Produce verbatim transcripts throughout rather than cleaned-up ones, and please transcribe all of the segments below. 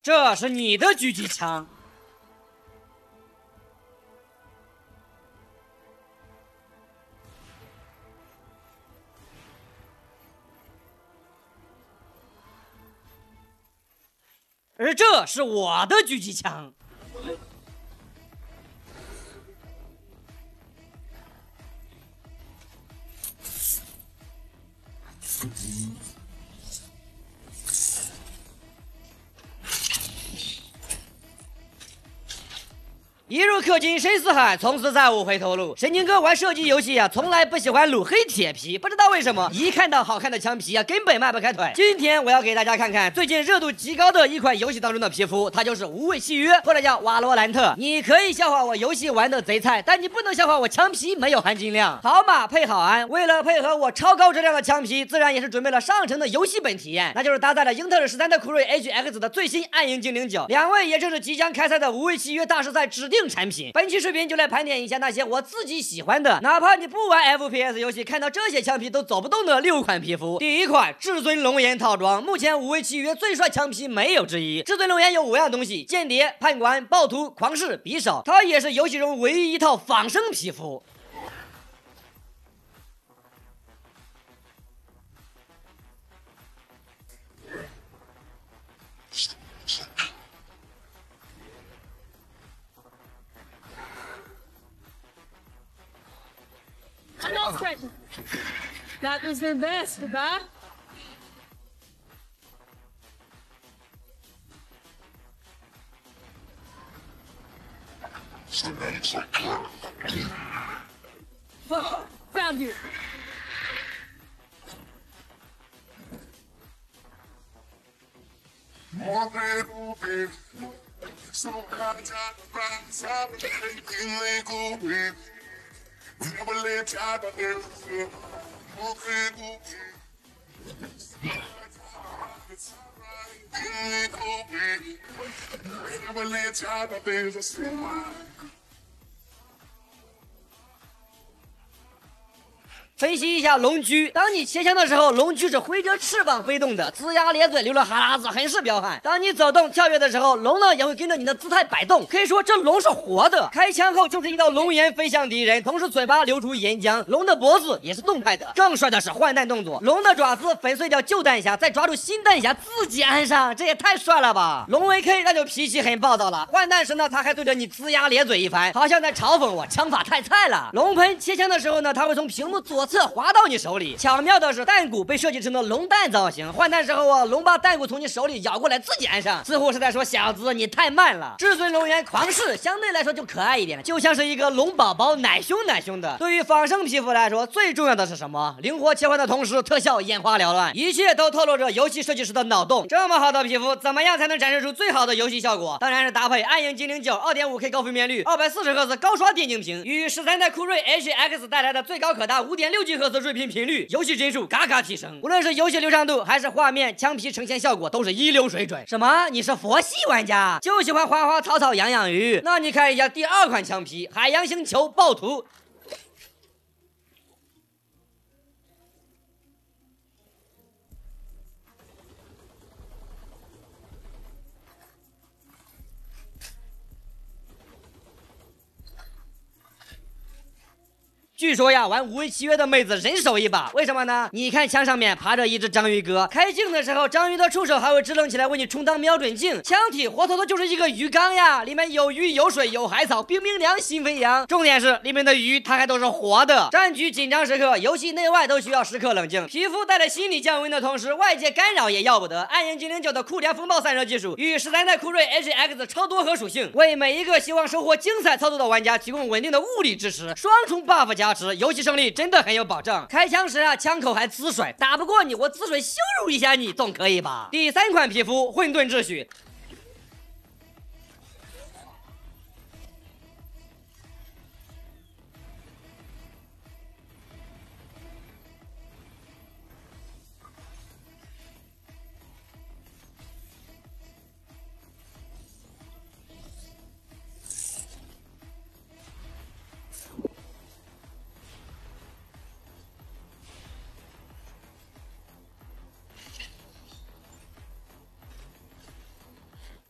这是你的狙击枪。而这是我的狙击枪。一入氪金深似海，从此再无回头路。神经哥玩射击游戏啊，从来不喜欢撸黑铁皮，不知道为什么，一看到好看的枪皮啊，根本迈不开腿。今天我要给大家看看最近热度极高的一款游戏当中的皮肤，它就是无畏契约，或者叫瓦罗兰特。你可以笑话我游戏玩的贼菜，但你不能笑话我枪皮没有含金量。好马配好鞍，为了配合我超高质量的枪皮，自然也是准备了上乘的游戏本体验，那就是搭载了英特尔十三的酷睿 H X 的最新暗影精灵九。两位也正是即将开赛的无畏契约大师赛指定产品。本期视频就来盘点一下那些我自己喜欢的，哪怕你不玩 F P S 游戏，看到这些枪皮都走不动的六款皮肤。第一款至尊龙岩套装，目前无畏契约最帅枪皮没有之一。至尊龙岩有五样东西：间谍、判官、暴徒、狂士、匕首。它也是游戏中唯一一套仿生皮肤。 That was their best, huh? Oh, found you. Never let out of there. Never let out of there. 分析一下龙驹，当你切枪的时候，龙驹是挥着翅膀飞动的，龇牙咧嘴，流了哈喇子，很是彪悍。当你走动跳跃的时候，龙呢也会跟着你的姿态摆动，可以说这龙是活的。开枪后就是一道龙炎飞向敌人，同时嘴巴流出岩浆。龙的脖子也是动态的。更帅的是换弹动作，龙的爪子粉碎掉旧弹匣，再抓住新弹匣自己安上，这也太帅了吧！龙维 K 那就脾气很暴躁了，换弹时呢他还对着你龇牙咧嘴一番，好像在嘲讽我枪法太菜了。龙喷切枪的时候呢，他会从屏幕左侧滑到你手里。巧妙的是，弹骨被设计成了龙蛋造型，换弹时候啊，龙把弹骨从你手里咬过来自己安上，似乎是在说小子你太慢了。至尊龙源狂士相对来说就可爱一点，就像是一个龙宝宝，奶凶奶凶的。对于仿生皮肤来说，最重要的是什么？灵活切换的同时，特效眼花缭乱，一切都透露着游戏设计师的脑洞。这么好的皮肤，怎么样才能展示出最好的游戏效果？当然是搭配暗影精灵九 二点五 K 高分辨率、二百四十赫兹高刷电竞屏与十三代酷睿 H X 带来的最高可达 五点六 G 赫兹锐屏频率，游戏帧数嘎嘎提升。无论是游戏流畅度还是画面、枪皮呈现效果，都是一流水准。什么？你是佛系玩家，就喜欢花花草草养养鱼？那你看一下第二款枪皮海洋星球暴徒。据说呀，玩无畏契约的妹子人手一把，为什么呢？你看枪上面爬着一只章鱼哥，开镜的时候，章鱼的触手还会支棱起来为你充当瞄准镜，枪体活脱脱就是一个鱼缸呀，里面有鱼有水有海草，冰冰凉心飞扬。重点是里面的鱼它还都是活的。战局紧张时刻，游戏内外都需要时刻冷静，皮肤带着心理降温的同时，外界干扰也要不得。暗影精灵九的酷凉风暴散热技术与十三代酷睿 H X 超多核属性，为每一个希望收获精彩操作的玩家提供稳定的物理支持，双重 buff 加持，游戏胜利真的很有保障。开枪时啊，枪口还滋水，打不过你，我滋水羞辱一下你，总可以吧？第三款皮肤混沌秩序。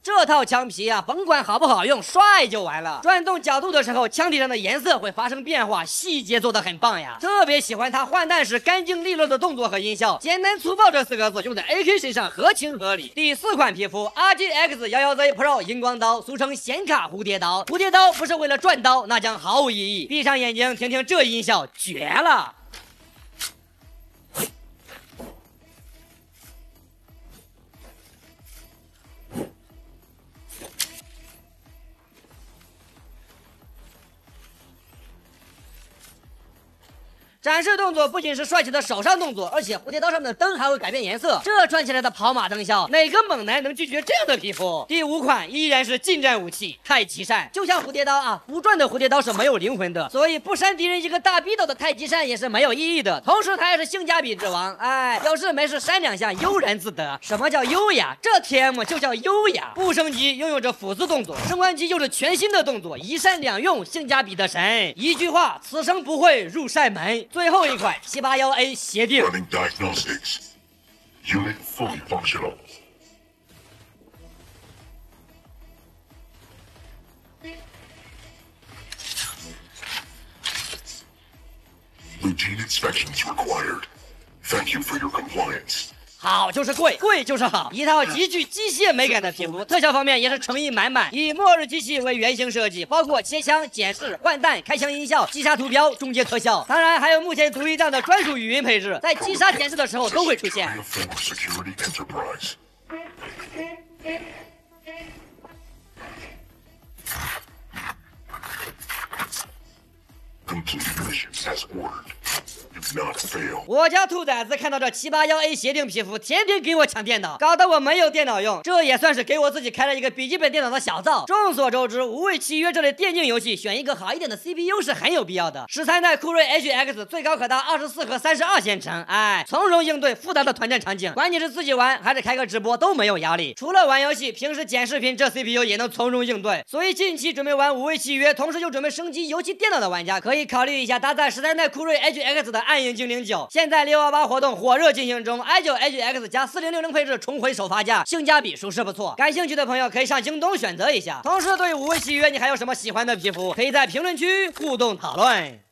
这套枪皮啊，甭管好不好用，帅就完了。转动角度的时候，枪体上的颜色会发生变化，细节做得很棒呀。特别喜欢它换弹时干净利落的动作和音效，简单粗暴这四个字用在 A K 身上合情合理。第四款皮肤 R G X 一一 Z Pro 荧光刀，俗称显卡蝴蝶刀。蝴蝶刀不是为了转刀，那将毫无意义。闭上眼睛，听听这音效，绝了！展示动作不仅是帅气的手上动作，而且蝴蝶刀上面的灯还会改变颜色，这转起来的跑马灯效，哪个猛男能拒绝这样的皮肤？第五款依然是近战武器太极扇，就像蝴蝶刀啊，不转的蝴蝶刀是没有灵魂的，所以不扇敌人一个大逼斗的太极扇也是没有意义的。同时它也是性价比之王，哎，有事没事扇两下悠然自得。什么叫优雅？这 T M 就叫优雅。不升级拥有着辅助动作，升完级又是全新的动作，一扇两用，性价比的神。一句话，此生不会入扇门。最后一款七八一 A 协定 Running diagnostics. Unit fully functional. Routine inspections required. Thank you for your compliance. 好就是贵，贵就是好，一套极具机械美感的皮肤，特效方面也是诚意满满，以末日机器为原型设计，包括切枪、检视、换弹、开枪音效、击杀图标、终结特效，当然还有目前独一档的专属语音配置，在击杀检视的时候都会出现。 Security enterprise. Complete mission as ordered. Do not fail. 我家兔崽子看到这七八一 A 协定皮肤，天天给我抢电脑，搞得我没有电脑用。这也算是给我自己开了一个笔记本电脑的小灶。众所周知，无畏契约这类电竞游戏，选一个好一点的 C P U 是很有必要的。十三代酷睿 H X 最高可达二十四和三十二线程，哎，从容应对复杂的团战场景。管你是自己玩还是开个直播都没有压力。除了玩游戏，平时剪视频，这 C P U 也能从容应对。所以近期准备玩无畏契约，同时又准备升级游戏电脑的玩家，可以考虑一下搭载十三代酷睿 H X 的暗影精灵九。现在六幺八活动火热进行中 ，i 九 H X 加四零六零配置重回首发价，性价比属实不错。感兴趣的朋友可以上京东选择一下。同时，对于无畏契约，你还有什么喜欢的皮肤？可以在评论区互动讨论。